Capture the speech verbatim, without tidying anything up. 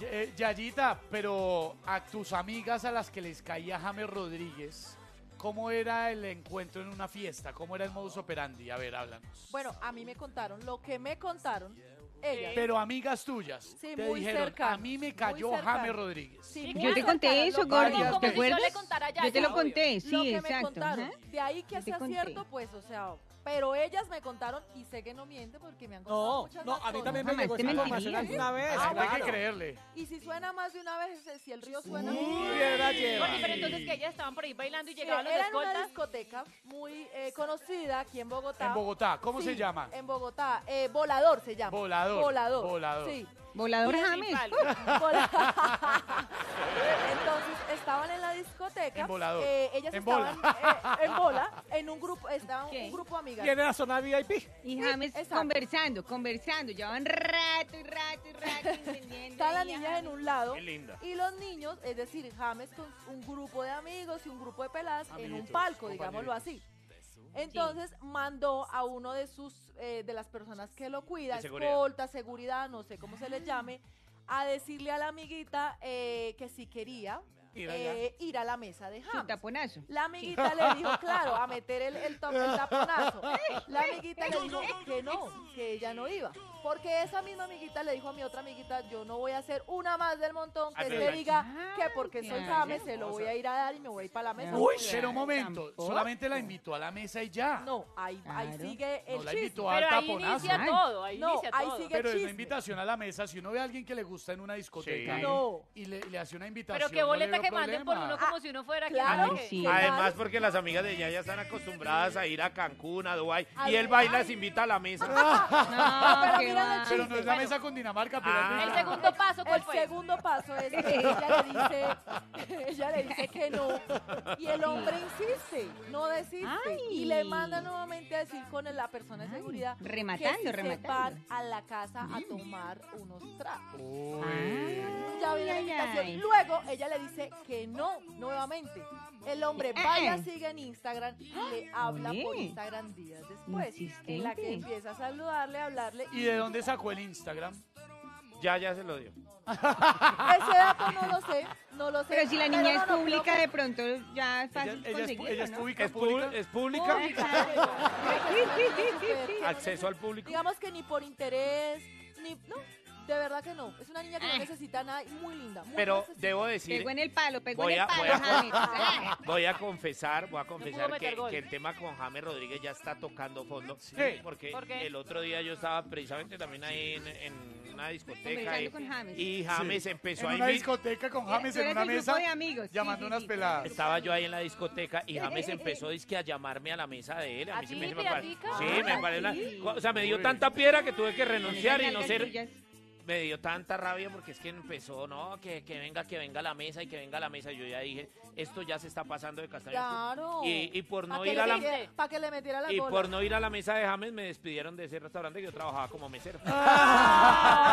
Eh, Yayita, pero a tus amigas a las que les caía James Rodríguez, ¿cómo era el encuentro en una fiesta? ¿Cómo era el modus operandi? A ver, háblanos. Bueno, a mí me contaron, lo que me contaron, ellas. Pero amigas tuyas, Sí, te muy dijeron, cercanas, a mí me muy cayó cercanas. James Rodríguez. Sí, Yo muy te conté cercanas, eso, lo que- Gordy, como ¿te si yo acuerdas? le contara ya, Yo te ya. lo conté, sí, Lo que exacto. me contaron. ajá. De ahí que Yo te sea conté. cierto, pues, o sea, pero ellas me contaron y sé que no mienten porque me han contado No, muchas no, más a mí cosas. también me Jamás llegó te esa información mentiría. alguna vez. Ah, hay que claro. creerle. Y si suena más de una vez, eh, si el río suena... Uy, era lleva. Gordy, pero entonces que ellas estaban por ahí bailando y Sí, llegaban los era en una escoltas. discoteca muy eh, conocida aquí en Bogotá. En Bogotá, ¿cómo Sí, se llama? En Bogotá, eh, Volador se llama. Volador. Volador. Volador. Sí. Volador Sin James. palo. Vola- Entonces estaban en la discoteca. En Volador. eh, ellas En estaban eh, en bola, en un grupo, estaban ¿Qué? un grupo de amigas. Y en la zona V I P. Y James exacto. conversando, conversando. Llevaban rato y rato y rato entendiendo. Está la ahí a niña en James. un lado Qué linda. y los niños, es decir, James con un grupo de amigos y un grupo de peladas en un Amiguitos, palco, digámoslo así. Entonces mandó a uno de sus eh, de las personas que lo cuida, De seguridad. escolta, seguridad, no sé cómo se les llame, a decirle a la amiguita eh, que si quería Ir allá. eh, ir a la mesa de Su James. taponazo. La amiguita le dijo, claro, a meter el, el, top- el taponazo. La amiguita le dijo que no, que ella no iba. Porque esa misma amiguita le dijo a mi otra amiguita, yo no voy a ser una más del montón que Ah, se pero- diga Ah, que porque soy claro. James se lo voy a ir a dar y me voy a ir para la mesa. Uy, Claro, pero un momento, tampoco. solamente la invitó a la mesa y ya. No, ahí, ahí Claro. sigue el No la chisme. invitó al Pero ahí taponazo. inicia Ay. todo, ahí No, inicia ahí todo. sigue- Pero es chisme. una invitación a la mesa. Si uno ve a alguien que le gusta en una discoteca Sí. No. y le, le hace una invitación. Pero qué no le boleta veo que manden por problema. uno como si uno fuera que claro. no sé Ay, qué. sí. ¿Qué Además, tal? porque las amigas de ella ya están acostumbradas a ir a Cancún, a Dubái, A y él Dubái. va y las invita a la mesa. No, pero qué mira va. el Pero no es la Bueno. mesa con Dinamarca, pero Ah. es El de- segundo paso, ¿cuál El fue? segundo paso es que ella le dice, ella le dice que no y el hombre insiste, no desiste Ay. y le manda nuevamente a decir con la persona de Ay, seguridad rematando, que si se rematando. van a la casa a tomar unos tragos. Uy. Ya viene la Ay, invitación. ay. Luego ella le dice que no nuevamente. El hombre va y la Ay. sigue en Instagram y le habla por Oye. Instagram días después. En la que Insistente. empieza a saludarle, a hablarle. ¿Y de dónde sacó el Instagram? Ya, ya se lo dio. Ese dato no lo sé, no lo sé. Pero si la niña es no, no creo pública, que- de pronto ya es Ella, fácil ella es, pu- conseguirlo, ella es ¿no? pública, ¿Es, pu- pública. es pública? Súper. ¿Acceso al público? Digamos que ni por interés, ni... No, de verdad que no. Es una niña que no Ah. necesita nada y muy linda. Muy Pero accesible. debo decir, Pegó en el palo, pegó Voy en a- el palo, voy a- James. Ah. voy a confesar, voy a pudo confesar meter que, gol. que el tema con James Rodríguez ya está tocando fondo. Sí. Porque ¿Por qué? el otro día yo estaba precisamente también ahí en, en una discoteca Conversando y, con James. y James Sí. empezó En a una invi- discoteca con James Tú en eres una el mesa grupo de amigos. Sí, llamando sí, unas sí. peladas. Estaba yo ahí en la discoteca y James empezó dizque a llamarme a la mesa de él. A ¿A mí sí ti, me, me pare- Piatica? sí, Ah, me parece una- sí. o sea, me dio Uy. tanta piedra que tuve que Con renunciar esas y no nalgas ser, tuyas. me dio tanta rabia porque es que empezó, no, que, que venga, que venga a la mesa y que venga a la mesa. Y yo ya dije, esto ya se está pasando de castaño. Claro. Y, y por Pa' no que ir le a la metiera- pa' que le metiera la y bola. por no ir a la mesa de James me despidieron de ese restaurante que yo trabajaba como mesero.